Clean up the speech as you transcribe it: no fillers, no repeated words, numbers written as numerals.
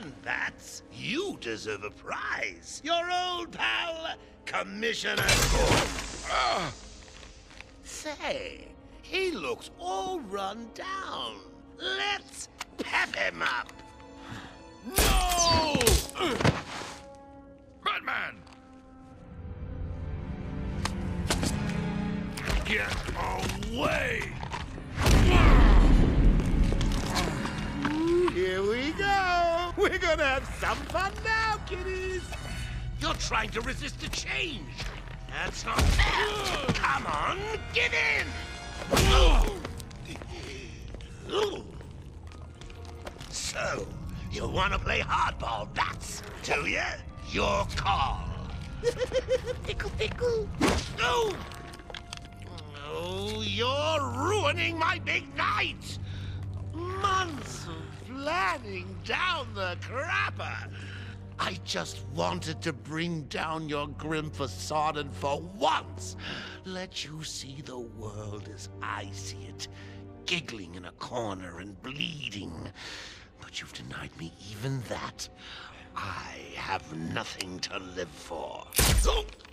done, Bats. You deserve a prize. Your old pal, Commissioner Gordon. Say, he looks all run down. Let's pep him up. No! Batman! Get away! Here we go. We're gonna have some fun now, kiddies. You're trying to resist the change. That's not fair. Come on, give in. So, you want to play hardball, Bats, do you? Your call. Pickle, pickle. No! Oh, you're ruining my big night. Months of planning down the crapper. I just wanted to bring down your grim facade and for once let you see the world as I see it, giggling in a corner and bleeding. But you've denied me even that. I have nothing to live for.